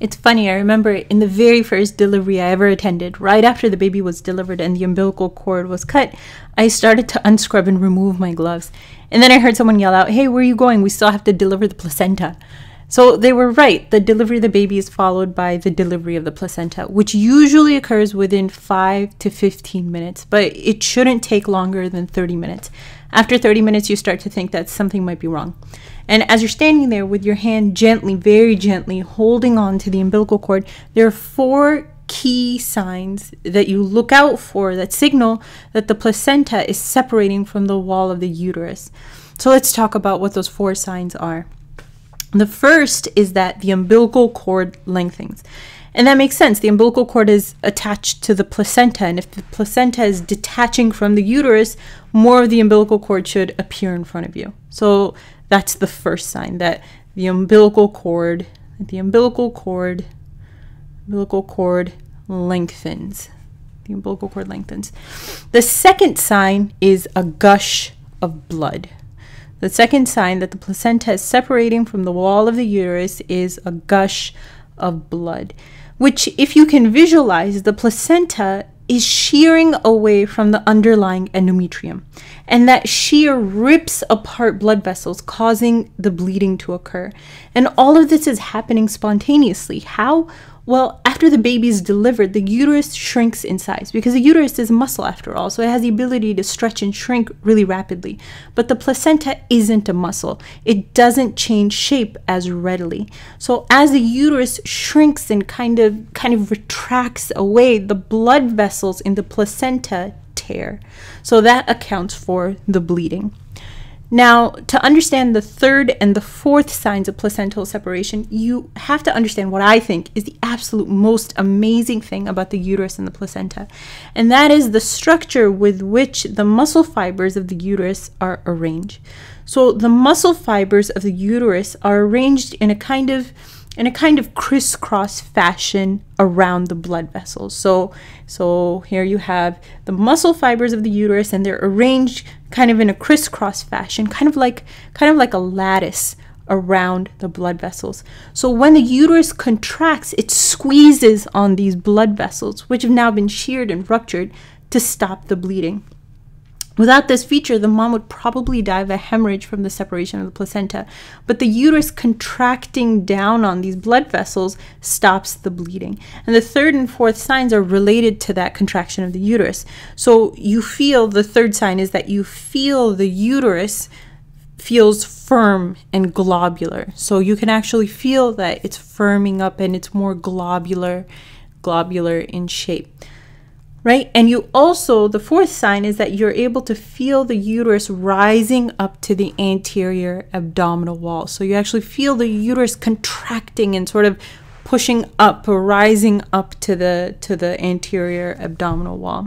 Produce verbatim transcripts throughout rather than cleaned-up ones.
It's funny, I remember in the very first delivery I ever attended, right after the baby was delivered and the umbilical cord was cut, I started to unscrub and remove my gloves. And then I heard someone yell out, "Hey, where are you going? We still have to deliver the placenta." So they were right. The delivery of the baby is followed by the delivery of the placenta, which usually occurs within five to fifteen minutes, but it shouldn't take longer than thirty minutes. After thirty minutes, you start to think that something might be wrong. And as you're standing there with your hand gently, very gently holding on to the umbilical cord, there are four key signs that you look out for that signal that the placenta is separating from the wall of the uterus. So let's talk about what those four signs are. The first is that the umbilical cord lengthens. And that makes sense. The umbilical cord is attached to the placenta, and if the placenta is detaching from the uterus, more of the umbilical cord should appear in front of you. So that's the first sign, that the umbilical cord, the umbilical cord, umbilical cord lengthens. The umbilical cord lengthens. The second sign is a gush of blood. The second sign that the placenta is separating from the wall of the uterus is a gush of blood, which, if you can visualize, the placenta is shearing away from the underlying endometrium. And that shear rips apart blood vessels, causing the bleeding to occur. And all of this is happening spontaneously. How? Well, after the baby is delivered, the uterus shrinks in size because the uterus is muscle after all, so it has the ability to stretch and shrink really rapidly. But the placenta isn't a muscle. It doesn't change shape as readily. So as the uterus shrinks and kind of kind of retracts away, the blood vessels in the placenta tear. So that accounts for the bleeding. Now, to understand the third and the fourth signs of placental separation, you have to understand what I think is the absolute most amazing thing about the uterus and the placenta, and that is the structure with which the muscle fibers of the uterus are arranged. So the muscle fibers of the uterus are arranged in a kind of in a kind of crisscross fashion around the blood vessels. So, so here you have the muscle fibers of the uterus, and they're arranged kind of in a crisscross fashion, kind of like kind of like a lattice around the blood vessels. So when the uterus contracts, it squeezes on these blood vessels, which have now been sheared and ruptured, to stop the bleeding. Without this feature, the mom would probably die of a hemorrhage from the separation of the placenta, but the uterus contracting down on these blood vessels stops the bleeding. And the third and fourth signs are related to that contraction of the uterus. So you feel, the third sign is that you feel the uterus feels firm and globular. So you can actually feel that it's firming up and it's more globular, globular in shape. Right? And you also, the fourth sign is that you're able to feel the uterus rising up to the anterior abdominal wall. So you actually feel the uterus contracting and sort of pushing up or rising up to the to the anterior abdominal wall.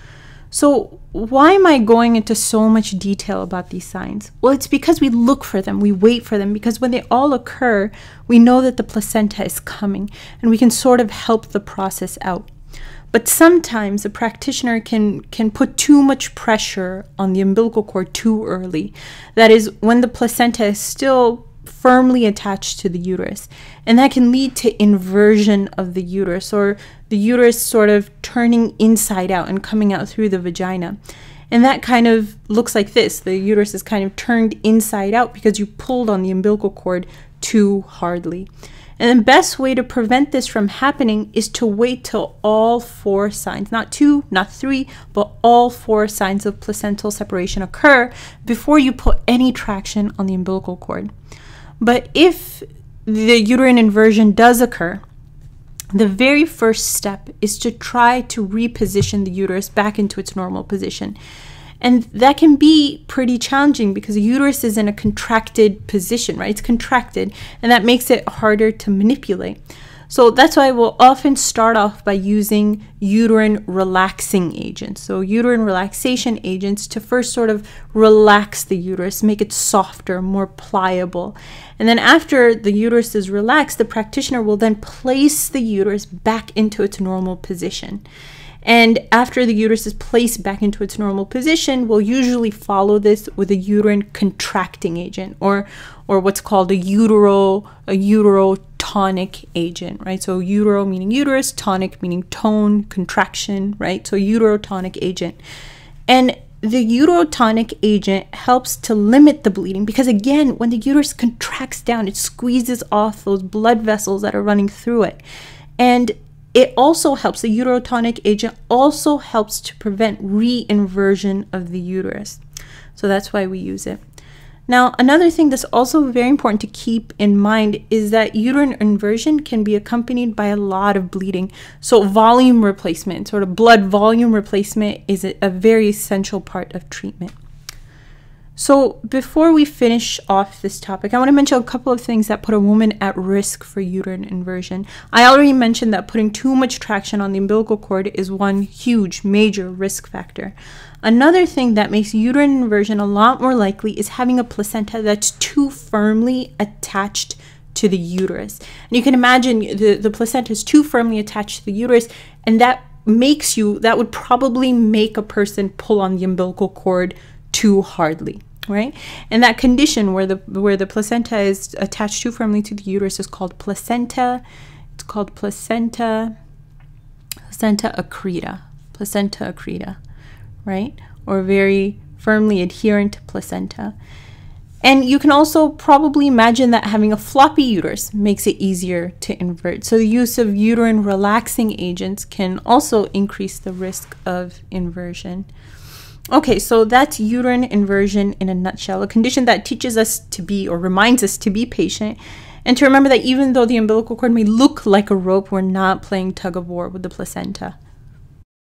So why am I going into so much detail about these signs? Well, it's because we look for them, we wait for them, because when they all occur, we know that the placenta is coming and we can sort of help the process out. But sometimes a practitioner can, can put too much pressure on the umbilical cord too early. That is, when the placenta is still firmly attached to the uterus. And that can lead to inversion of the uterus, or the uterus sort of turning inside out and coming out through the vagina. And that kind of looks like this. The uterus is kind of turned inside out because you pulled on the umbilical cord too hardly. And the best way to prevent this from happening is to wait till all four signs, not two, not three, but all four signs of placental separation occur before you put any traction on the umbilical cord. But if the uterine inversion does occur, the very first step is to try to reposition the uterus back into its normal position. And that can be pretty challenging because the uterus is in a contracted position, right? It's contracted, and that makes it harder to manipulate. So that's why we'll often start off by using uterine relaxing agents. So uterine relaxation agents to first sort of relax the uterus, make it softer, more pliable. And then after the uterus is relaxed, the practitioner will then place the uterus back into its normal position. And after the uterus is placed back into its normal position, we'll usually follow this with a uterine contracting agent, or or what's called a utero a utero tonic agent, right? So utero meaning uterus, tonic meaning tone, contraction, right? So uterotonic agent. And the uterotonic agent helps to limit the bleeding because, again, when the uterus contracts down, it squeezes off those blood vessels that are running through it. And it also helps, the uterotonic agent also helps to prevent re-inversion of the uterus. So that's why we use it. Now, another thing that's also very important to keep in mind is that uterine inversion can be accompanied by a lot of bleeding. So volume replacement, sort of blood volume replacement, is a, a very essential part of treatment. So before we finish off this topic, I want to mention a couple of things that put a woman at risk for uterine inversion. I already mentioned that putting too much traction on the umbilical cord is one huge, major risk factor. Another thing that makes uterine inversion a lot more likely is having a placenta that's too firmly attached to the uterus. And you can imagine the, the placenta is too firmly attached to the uterus, and that makes you, that would probably make a person pull on the umbilical cord too hardly. Right? And that condition where the where the placenta is attached too firmly to the uterus is called placenta. It's called placenta placenta accreta. Placenta accreta, right? Or very firmly adherent placenta. And you can also probably imagine that having a floppy uterus makes it easier to invert. So the use of uterine relaxing agents can also increase the risk of inversion. Okay, so that's uterine inversion in a nutshell, a condition that teaches us to be, or reminds us to be patient, and to remember that even though the umbilical cord may look like a rope, we're not playing tug of war with the placenta.